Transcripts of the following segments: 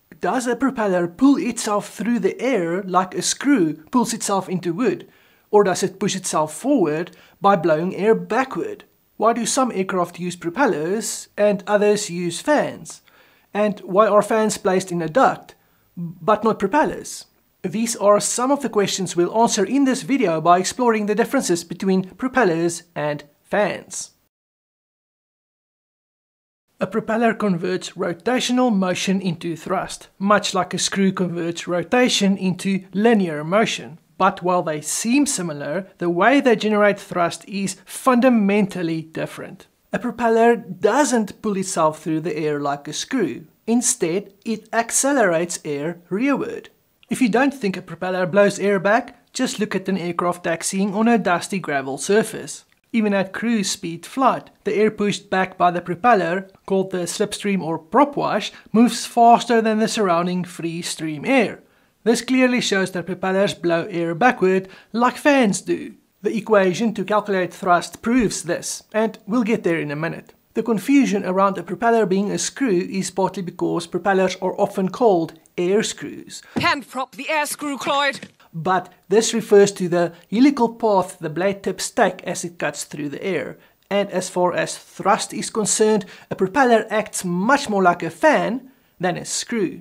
Does a propeller pull itself through the air like a screw pulls itself into wood? Or does it push itself forward by blowing air backward? Why do some aircraft use propellers and others use fans? And why are fans placed in a duct, but not propellers? These are some of the questions we'll answer in this video by exploring the differences between propellers and fans. A propeller converts rotational motion into thrust, much like a screw converts rotation into linear motion. But while they seem similar, the way they generate thrust is fundamentally different. A propeller doesn't pull itself through the air like a screw. Instead, it accelerates air rearward. If you don't think a propeller blows air back, just look at an aircraft taxiing on a dusty gravel surface. Even at cruise speed flight, the air pushed back by the propeller, called the slipstream or prop wash, moves faster than the surrounding free stream air. This clearly shows that propellers blow air backward like fans do. The equation to calculate thrust proves this, and we'll get there in a minute. The confusion around a propeller being a screw is partly because propellers are often called air screws. Hand prop the air screw, Clyde! But this refers to the helical path the blade tips take as it cuts through the air. And as far as thrust is concerned, a propeller acts much more like a fan than a screw.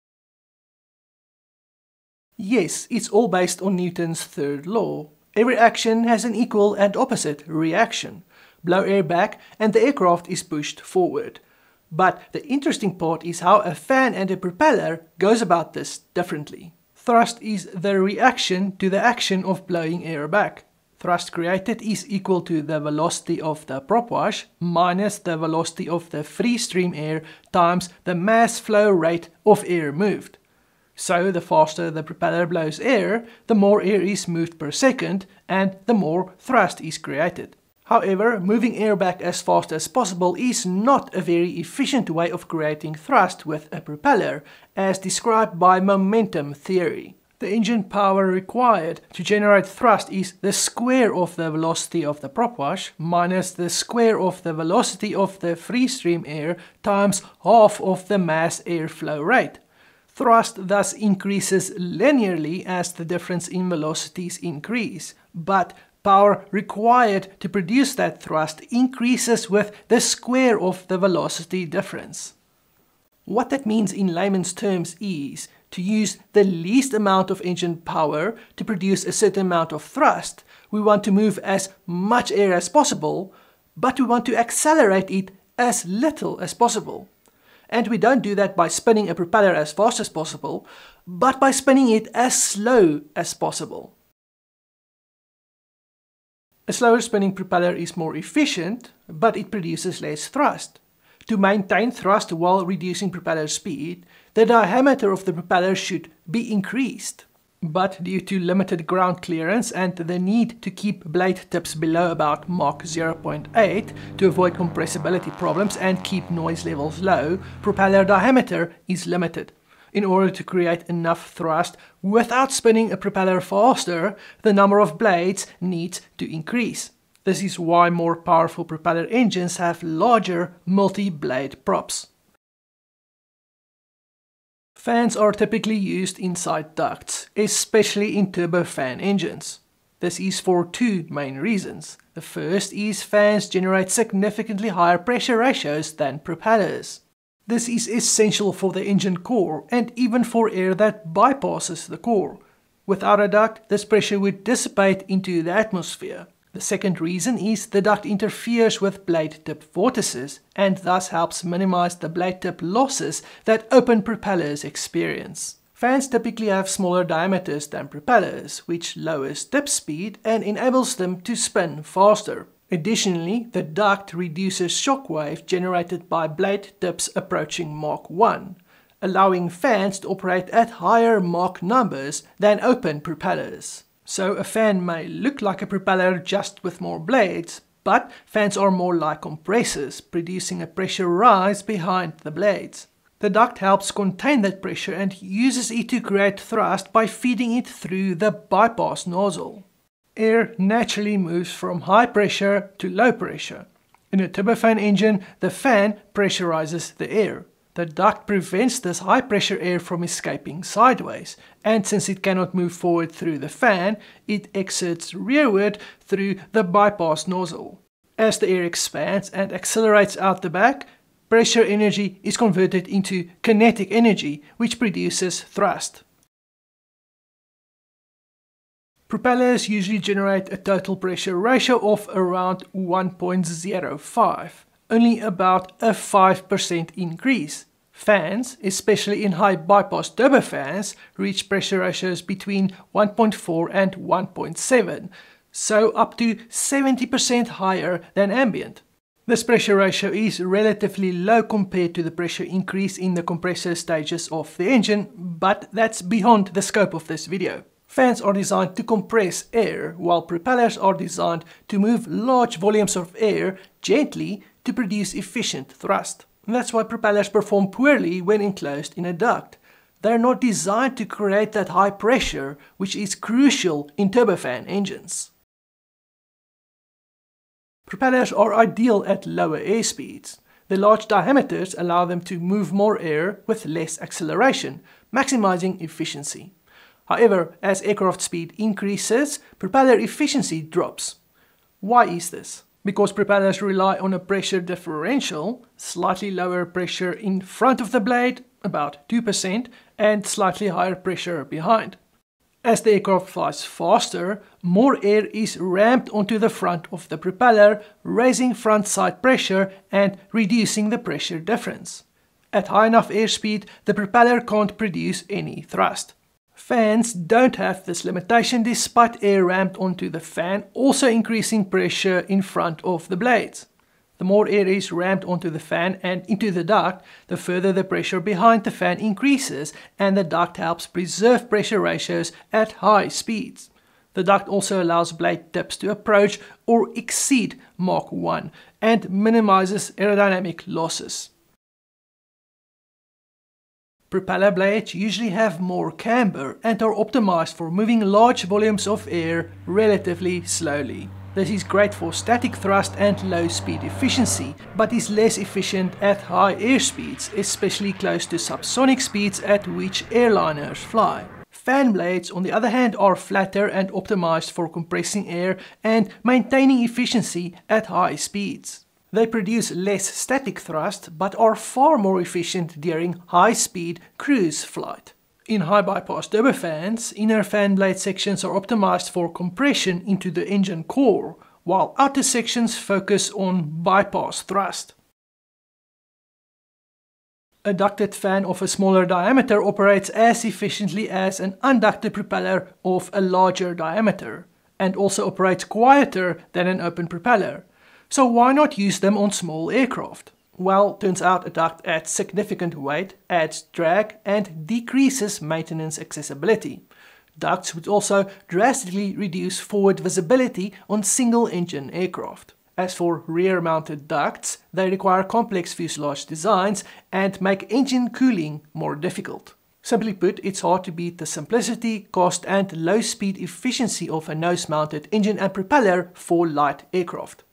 Yes, it's all based on Newton's third law. Every action has an equal and opposite reaction. Blow air back and the aircraft is pushed forward. But the interesting part is how a fan and a propeller goes about this differently. Thrust is the reaction to the action of blowing air back. Thrust created is equal to the velocity of the prop wash minus the velocity of the free stream air times the mass flow rate of air moved. So the faster the propeller blows air, the more air is moved per second and the more thrust is created. However, moving air back as fast as possible is not a very efficient way of creating thrust with a propeller, as described by momentum theory. The engine power required to generate thrust is the square of the velocity of the prop wash minus the square of the velocity of the free stream air times half of the mass airflow rate. Thrust thus increases linearly as the difference in velocities increase, but power required to produce that thrust increases with the square of the velocity difference. What that means in layman's terms is to use the least amount of engine power to produce a certain amount of thrust. We want to move as much air as possible, but we want to accelerate it as little as possible. And we don't do that by spinning a propeller as fast as possible, but by spinning it as slow as possible. A slower spinning propeller is more efficient, but it produces less thrust. To maintain thrust while reducing propeller speed, the diameter of the propeller should be increased. But due to limited ground clearance and the need to keep blade tips below about Mach 0.8 to avoid compressibility problems and keep noise levels low, propeller diameter is limited. In order to create enough thrust without spinning a propeller faster, the number of blades needs to increase. This is why more powerful propeller engines have larger multi-blade props. Fans are typically used inside ducts, especially in turbofan engines. This is for two main reasons. The first is fans generate significantly higher pressure ratios than propellers. This is essential for the engine core and even for air that bypasses the core. Without a duct, this pressure would dissipate into the atmosphere. The second reason is the duct interferes with blade tip vortices and thus helps minimize the blade tip losses that open propellers experience. Fans typically have smaller diameters than propellers, which lowers tip speed and enables them to spin faster. Additionally, the duct reduces shock wave generated by blade tips approaching Mach 1, allowing fans to operate at higher Mach numbers than open propellers. So a fan may look like a propeller just with more blades, but fans are more like compressors, producing a pressure rise behind the blades. The duct helps contain that pressure and uses it to create thrust by feeding it through the bypass nozzle. Air naturally moves from high pressure to low pressure. In a turbofan engine, the fan pressurizes the air. The duct prevents this high pressure air from escaping sideways, and since it cannot move forward through the fan, it exits rearward through the bypass nozzle. As the air expands and accelerates out the back, pressure energy is converted into kinetic energy, which produces thrust. Propellers usually generate a total pressure ratio of around 1.05. Only about a 5% increase. Fans, especially in high bypass turbofans, reach pressure ratios between 1.4 and 1.7, so up to 70% higher than ambient. This pressure ratio is relatively low compared to the pressure increase in the compressor stages of the engine, but that's beyond the scope of this video. Fans are designed to compress air, while propellers are designed to move large volumes of air gently to produce efficient thrust. And that's why propellers perform poorly when enclosed in a duct. They're not designed to create that high pressure, which is crucial in turbofan engines. Propellers are ideal at lower airspeeds. The large diameters allow them to move more air with less acceleration, maximizing efficiency. However, as aircraft speed increases, propeller efficiency drops. Why is this? Because propellers rely on a pressure differential, slightly lower pressure in front of the blade, about 2%, and slightly higher pressure behind. As the aircraft flies faster, more air is ramped onto the front of the propeller, raising front side pressure and reducing the pressure difference. At high enough airspeed, the propeller can't produce any thrust. Fans don't have this limitation despite air ramped onto the fan, also increasing pressure in front of the blades. The more air is ramped onto the fan and into the duct, the further the pressure behind the fan increases, and the duct helps preserve pressure ratios at high speeds. The duct also allows blade tips to approach or exceed Mach 1 and minimizes aerodynamic losses. Propeller blades usually have more camber and are optimized for moving large volumes of air relatively slowly. This is great for static thrust and low speed efficiency, but is less efficient at high airspeeds, especially close to subsonic speeds at which airliners fly. Fan blades, on the other hand, are flatter and optimized for compressing air and maintaining efficiency at high speeds. They produce less static thrust, but are far more efficient during high-speed cruise flight. In high bypass turbofans, inner fan blade sections are optimized for compression into the engine core, while outer sections focus on bypass thrust. A ducted fan of a smaller diameter operates as efficiently as an unducted propeller of a larger diameter, and also operates quieter than an open propeller. So why not use them on small aircraft? Well, turns out a duct adds significant weight, adds drag, and decreases maintenance accessibility. Ducts would also drastically reduce forward visibility on single-engine aircraft. As for rear-mounted ducts, they require complex fuselage designs and make engine cooling more difficult. Simply put, it's hard to beat the simplicity, cost, and low-speed efficiency of a nose-mounted engine and propeller for light aircraft.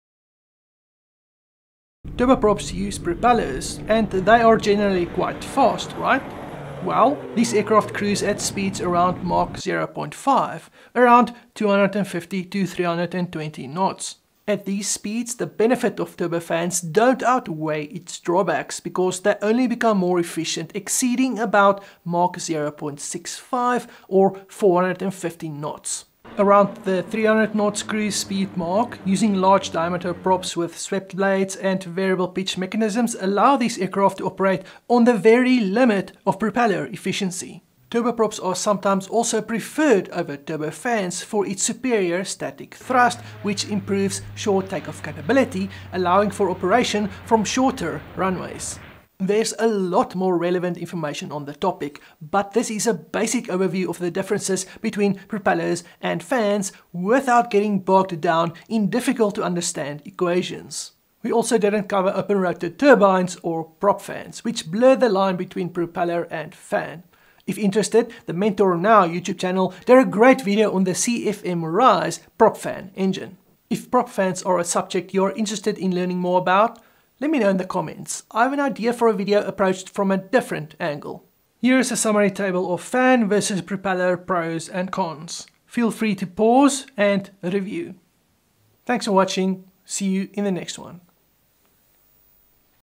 Turboprops use propellers, and they are generally quite fast, right? Well, these aircraft cruise at speeds around Mach 0.5, around 250 to 320 knots. At these speeds, the benefit of turbofans don't outweigh its drawbacks because they only become more efficient exceeding about Mach 0.65 or 450 knots. Around the 300 knots cruise speed mark, using large diameter props with swept blades and variable pitch mechanisms allow these aircraft to operate on the very limit of propeller efficiency. Turboprops are sometimes also preferred over turbofans for its superior static thrust, which improves short takeoff capability, allowing for operation from shorter runways. There's a lot more relevant information on the topic, but this is a basic overview of the differences between propellers and fans without getting bogged down in difficult to understand equations. We also didn't cover open rotor turbines or prop fans, which blur the line between propeller and fan. If interested, the Mentor Now YouTube channel did a great video on the CFM Rise prop fan engine. If prop fans are a subject you're interested in learning more about, Let me know in the comments. I have an idea for a video approached from a different angle. Here is a summary table of fan versus propeller pros and cons. Feel free to pause and review. Thanks for watching. See you in the next one.